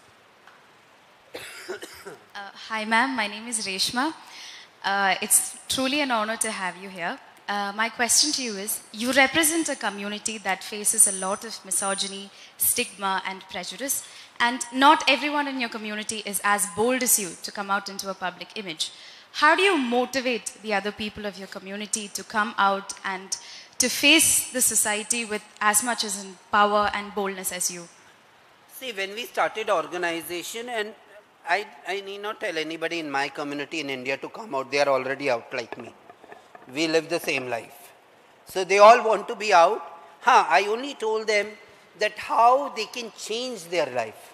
Hi ma'am, my name is Reshma. It's truly an honor to have you here. My question to you is, you represent a community that faces a lot of misogyny, stigma and prejudice, and not everyone in your community is as bold as you to come out into a public image. How do you motivate the other people of your community to come out and to face the society with as much as in power and boldness as you? See, when we started organization, and I need not tell anybody in my community in India to come out, they are already out like me. We live the same life. So they all want to be out. I only told them that how they can change their life.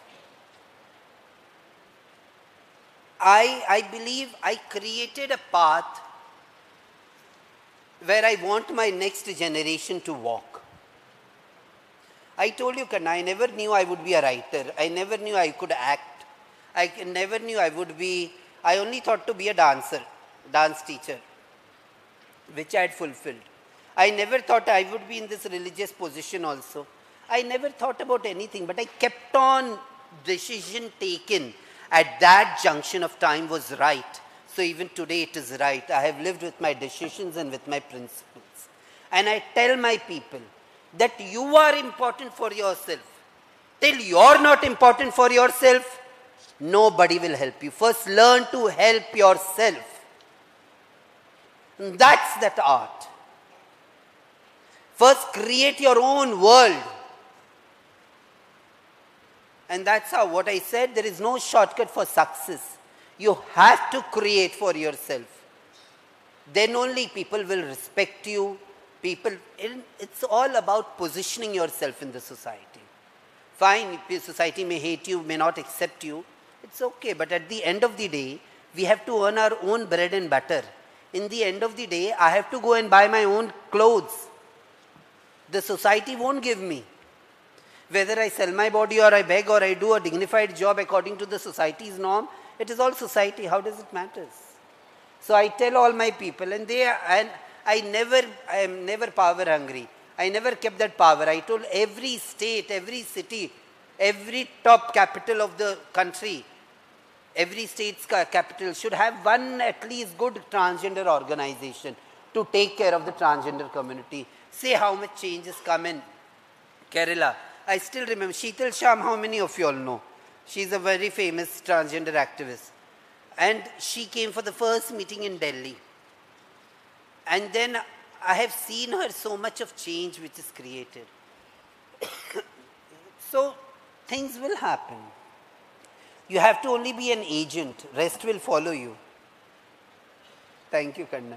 I believe I created a path where I want my next generation to walk. I told you, Kanna, I never knew I would be a writer. I never knew I could act. I never knew I would be, I only thought to be a dancer, dance teacher, which I had fulfilled. I never thought I would be in this religious position also. I never thought about anything, but I kept on, decision taken at that junction of time was right. So even today it is right. I have lived with my decisions and with my principles. And I tell my people that you are important for yourself. Till you are not important for yourself, nobody will help you. First learn to help yourself. That's that art. First create your own world. And that's how, what I said, there is no shortcut for success. You have to create for yourself. Then only people will respect you. It's all about positioning yourself in the society. Fine, society may hate you, may not accept you. It's okay, but at the end of the day, we have to earn our own bread and butter. In the end of the day, I have to go and buy my own clothes. The society won't give me. Whether I sell my body or I beg or I do a dignified job according to the society's norm, it is all society. How does it matter? So I tell all my people, and I am never power hungry. I never kept that power. I told every state, every city, every top capital of the country, every state's capital should have one at least good transgender organization to take care of the transgender community. See how much change has come in Kerala. I still remember Sheetal Sham, how many of you all know? She's a very famous transgender activist. And she came for the first meeting in Delhi. And then I have seen her so much of change which is created. So things will happen. You have to only be an agent. Rest will follow you. Thank you, Kanna.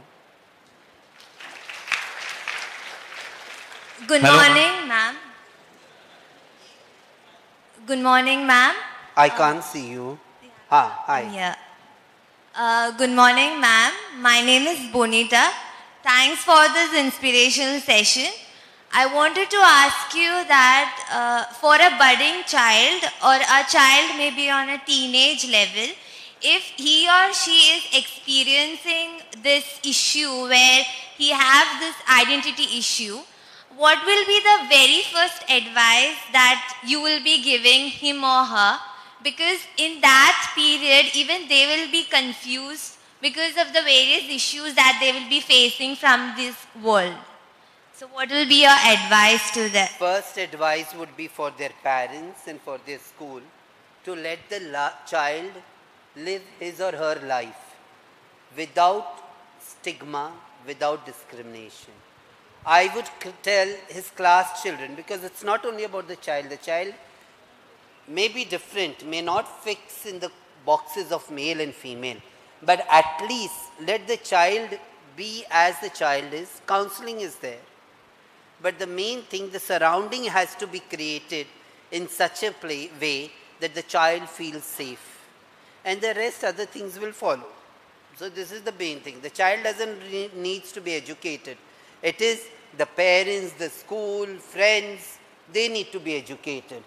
Good morning, ma'am. Good morning, ma'am. I can't see you. Hi. Yeah. Good morning, ma'am. My name is Bonita. Thanks for this inspirational session. I wanted to ask you that for a budding child or a child maybe on a teenage level, if he or she is experiencing this issue where he has this identity issue, what will be the very first advice that you will be giving him or her? Because in that period, even they will be confused because of the various issues that they will be facing from this world. So what will be your advice to them? First advice would be for their parents and for their school to let the child live his or her life without stigma, without discrimination. I would tell his class children, because it's not only about the child may be different, may not fix in the boxes of male and female, but at least let the child be as the child is. Counseling is there. But the main thing, the surrounding has to be created in such a way that the child feels safe. And the rest, other things will follow. So this is the main thing. The child doesn't needs to be educated. It is the parents, the school, friends, they need to be educated.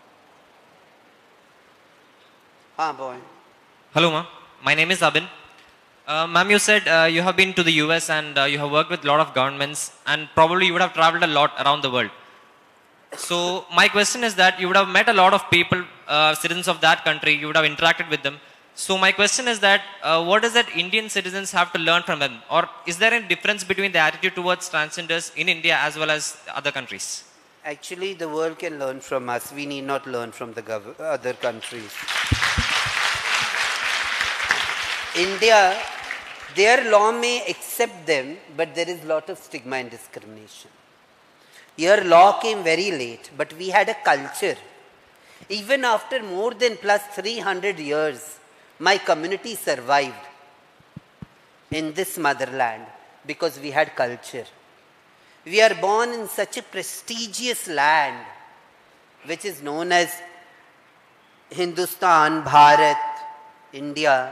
Boy. Hello, ma'am. My name is Abin. Ma'am, you said you have been to the US and you have worked with a lot of governments and probably you would have traveled a lot around the world. So my question is that you would have met a lot of people, citizens of that country, you would have interacted with them. So my question is that what is that Indian citizens have to learn from them? Or is there any difference between the attitude towards transgenders in India as well as other countries? Actually, the world can learn from us. We need not learn from the other countries. India, their law may accept them, but there is a lot of stigma and discrimination. Here law came very late, but we had a culture. Even after more than plus 300 years, my community survived in this motherland because we had culture. We are born in such a prestigious land, which is known as Hindustan, Bharat, India.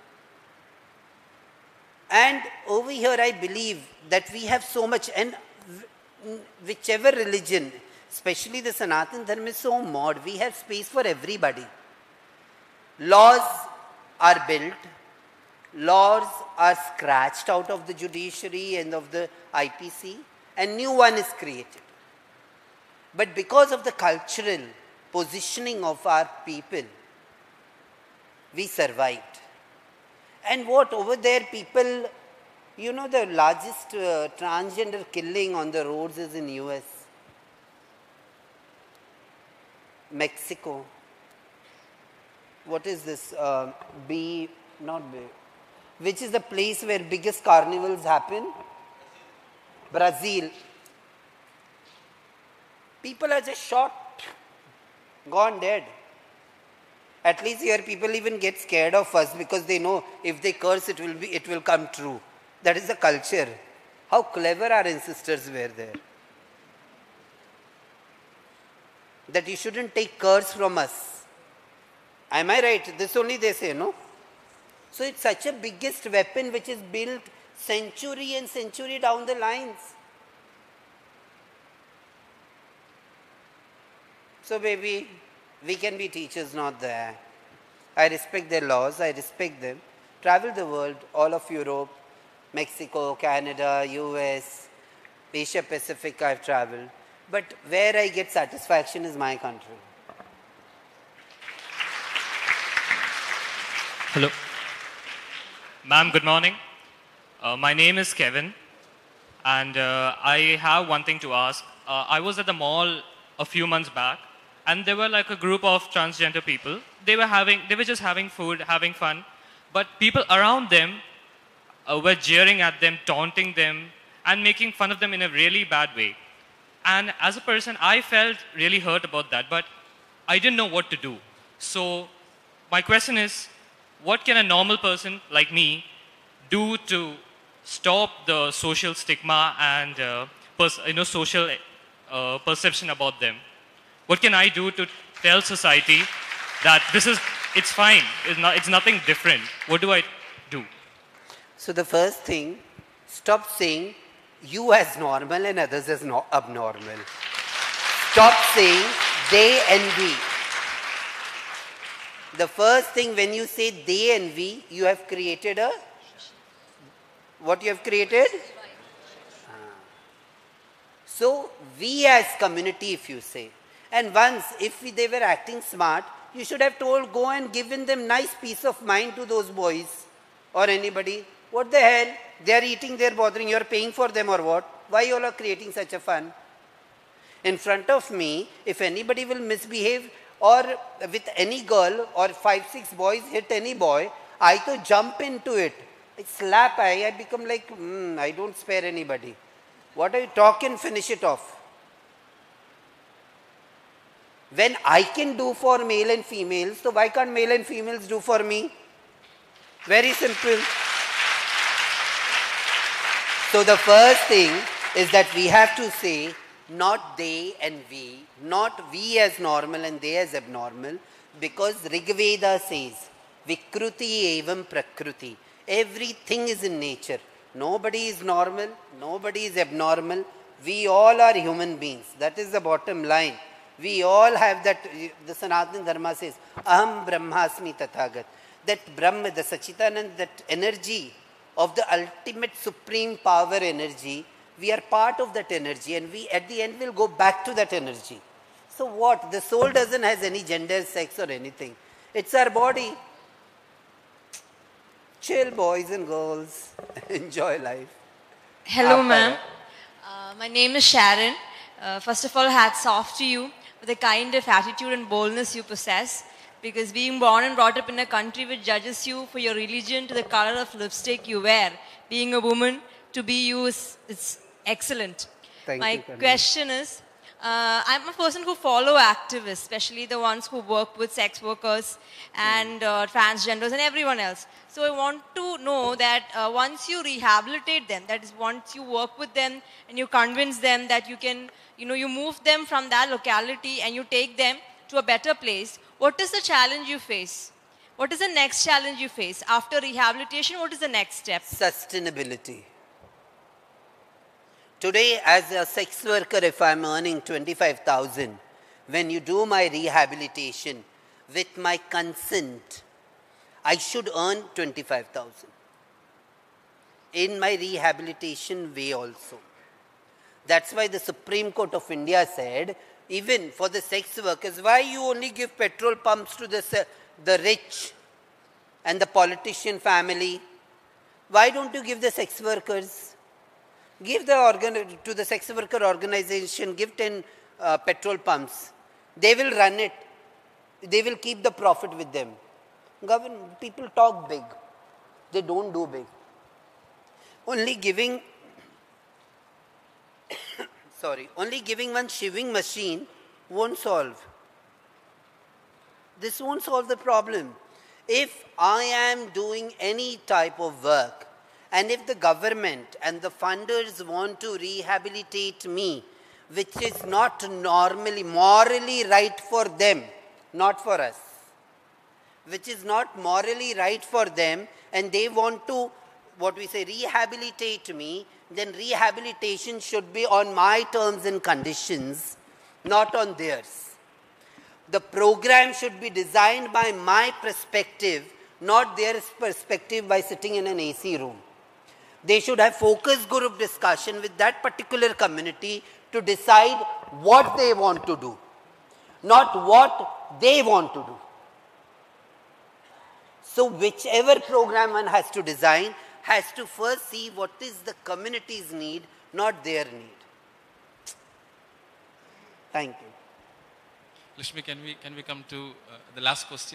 And over here I believe that we have so much, and whichever religion, especially the Sanatan Dharma is so mod, we have space for everybody. Laws are built, laws are scratched out of the judiciary and of the IPC, and new one is created. But because of the cultural positioning of our people, we survived. And what over there people, you know, the largest transgender killing on the roads is in US. Mexico. What is this? Which is the place where biggest carnivals happen? Brazil. People are just shot, gone dead. At least here people even get scared of us because they know if they curse it will come true. That is the culture. How clever our ancestors were there. That you shouldn't take curse from us. Am I right? This only they say, no? So it's such a biggest weapon which is built century and century down the lines. So baby, we can be teachers, not there. I respect their laws, I respect them. Travel the world, all of Europe, Mexico, Canada, US, Asia Pacific I've traveled. But where I get satisfaction is my country. Hello. Ma'am, good morning. My name is Kevin and I have one thing to ask. I was at the mall a few months back and there were like a group of transgender people. They were just having food, having fun, but people around them were jeering at them, taunting them, and making fun of them in a really bad way. And as a person, I felt really hurt about that, but I didn't know what to do. So my question is, what can a normal person like me do to stop the social stigma and social perception about them? What can I do to tell society that it's fine, it's nothing different. What do I do? So the first thing, stop saying you as normal and others as abnormal. Stop saying they and we. The first thing, when you say they and we, you have created a, what you have created? So we as community, if you say, and once if they were acting smart, you should have told, go and given them nice peace of mind to those boys or anybody. What the hell? They are eating, they are bothering, you are paying for them or what? Why you all are creating such a fun? In front of me, if anybody will misbehave or with any girl or 5-6 boys hit any boy, I to jump into it. I slap, I become like, I don't spare anybody. What are you talking? Finish it off. When I can do for male and females, so why can't male and females do for me? Very simple. So the first thing is that we have to say, not they and we, not we as normal and they as abnormal, because Rigveda says, Vikruti evam prakruti. Everything is in nature. Nobody is normal, nobody is abnormal. We all are human beings. That is the bottom line. We all have that, the Sanatana Dharma says, Aham Brahmasmi Tathagat. That Brahma, the Sachitanand, that energy of the ultimate supreme power energy, we are part of that energy and we at the end will go back to that energy. So what? The soul doesn't have any gender, sex or anything. It's our body. Chill, boys and girls. Enjoy life. Hello, ma'am. My name is Sharon. First of all, hats off to you for the kind of attitude and boldness you possess. Because being born and brought up in a country which judges you for your religion to the color of lipstick you wear, being a woman, to be you is excellent. My question is, I'm a person who follow activists, especially the ones who work with sex workers and transgenders and everyone else. So I want to know that once you rehabilitate them, that is once you work with them and you convince them that you can, you move them from that locality and you take them to a better place, what is the challenge you face? What is the next challenge you face? After rehabilitation, what is the next step? Sustainability. Today, as a sex worker, if I am earning 25,000, when you do my rehabilitation with my consent, I should earn 25,000. In my rehabilitation way also. That's why the Supreme Court of India said, even for the sex workers, why you only give petrol pumps to the rich and the politician family? Why don't you give the sex workers? Give to the sex worker organization, give 10 petrol pumps. They will run it. They will keep the profit with them. People talk big. They don't do big. Only giving only giving one shiving machine won't solve. This won't solve the problem. If I am doing any type of work, and if the government and the funders want to rehabilitate me, which is not normally, morally right for them, not for us, which is not morally right for them, and they want to, rehabilitate me, then rehabilitation should be on my terms and conditions, not on theirs. The program should be designed by my perspective, not their perspective by sitting in an AC room. They should have focus group discussion with that particular community to decide what they want to do, not what they want to do. So whichever program one has to design has to first see what is the community's need, not their need. Thank you. Laxmi, can we come to the last question?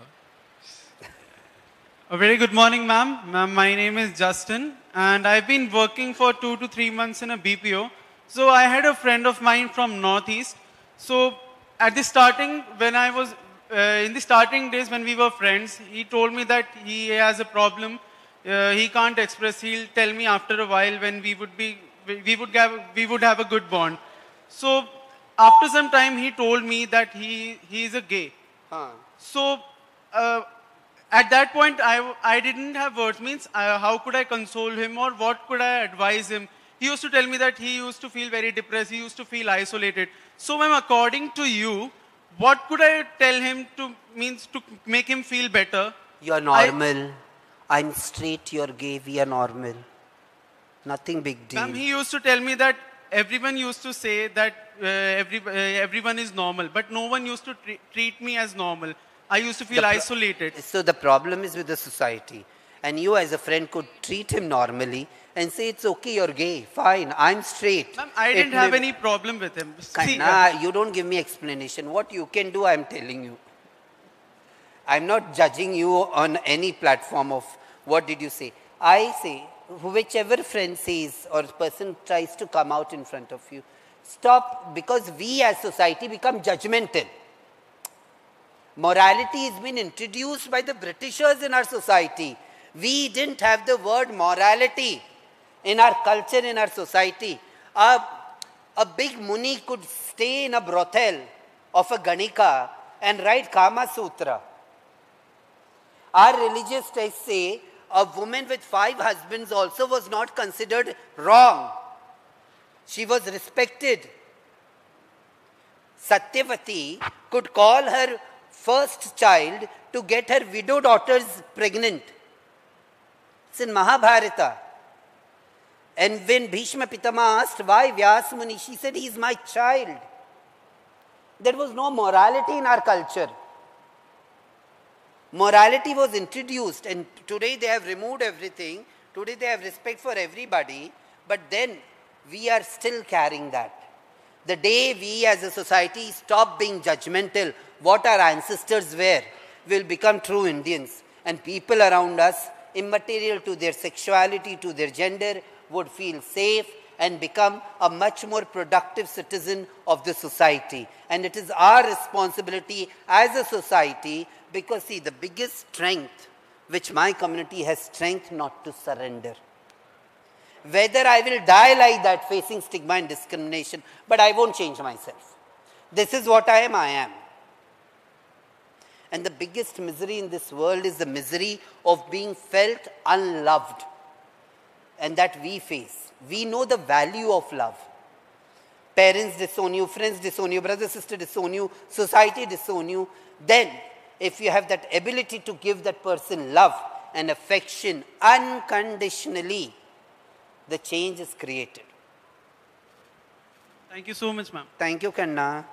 A very good morning, ma'am. Ma'am, my name is Justin, and I've been working for 2 to 3 months in a BPO. So I had a friend of mine from Northeast. So at the starting, when I was in the starting days when we were friends, he told me that he has a problem. He can't express. He'll tell me after a while when we would have a good bond. So after some time, he told me that he is a gay. So, at that point, I didn't have words. Means, how could I console him or what could I advise him? He used to tell me that he used to feel very depressed. He used to feel isolated. So, ma'am, according to you, what could I tell him to make him feel better? You're normal. I'm straight, you're gay, we are normal. Nothing big deal. Ma'am, he used to tell me that everyone used to say that everyone is normal, but no one used to treat me as normal. I used to feel isolated. So the problem is with the society. And you as a friend could treat him normally and say, it's okay, you're gay, fine, I'm straight. Ma'am, I didn't have any problem with him. You don't give me explanation. What you can do, I'm telling you. I'm not judging you on any platform of what did you say. I say, whichever friend says or person tries to come out in front of you, stop, because we as society become judgmental. Morality has been introduced by the Britishers in our society. We didn't have the word morality in our culture, in our society. A big Muni could stay in a brothel of a Ganika and write Kama Sutra. Our religious texts say a woman with 5 husbands also was not considered wrong. She was respected. Satyavati could call her first child to get her widow daughters pregnant. It's in Mahabharata. And when Bhishma Pitama asked why Vyasa Muni, she said, he is my child. There was no morality in our culture. Morality was introduced, and today they have removed everything. Today they have respect for everybody, but then we are still carrying that. The day we as a society stop being judgmental, what our ancestors were, will become true Indians. And people around us, immaterial to their sexuality, to their gender, would feel safe and become a much more productive citizen of the society. And it is our responsibility as a society, because see, the biggest strength which my community has strength not to surrender. Whether I will die like that facing stigma and discrimination, but I won't change myself. This is what I am. And the biggest misery in this world is the misery of being felt unloved. And that we face. We know the value of love. Parents disown you, friends disown you, brother, sister disown you, society disown you. Then, if you have that ability to give that person love and affection unconditionally, the change is created. Thank you so much, ma'am. Thank you, Kanna.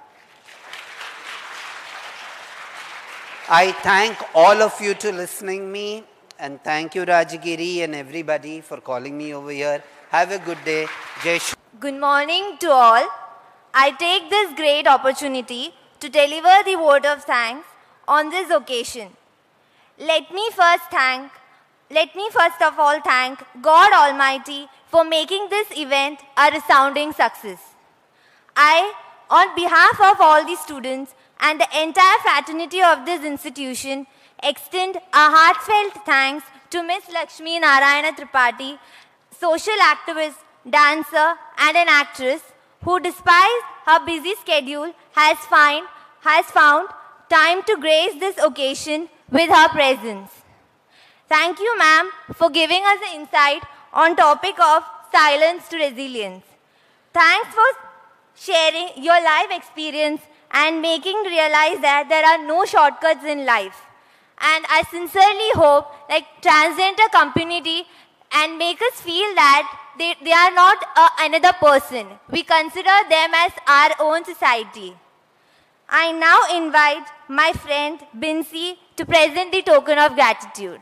I thank all of you to listening me, and thank you, Rajagiri, and everybody for calling me over here. Have a good day. Jai Shri. Good morning to all. I take this great opportunity to deliver the vote of thanks on this occasion. Let me first of all thank God Almighty for making this event a resounding success. I, on behalf of all the students and the entire fraternity of this institution, extend a heartfelt thanks to Miss Laxmi Narayan Tripathi, social activist, dancer and an actress who, despite her busy schedule, has found time to grace this occasion with her presence. Thank you, ma'am, for giving us an insight on topic of silence to resilience. Thanks for sharing your life experience and making realize that there are no shortcuts in life. And I sincerely hope transgender community and make us feel that they are not another person. We consider them as our own society. I now invite my friend Binsi to present the token of gratitude.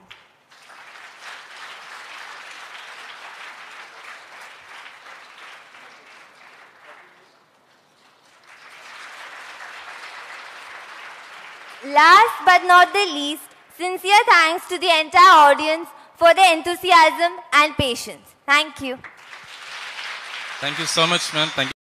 Last but not the least, sincere thanks to the entire audience for their enthusiasm and patience. Thank you. Thank you so much, ma'am. Thank you.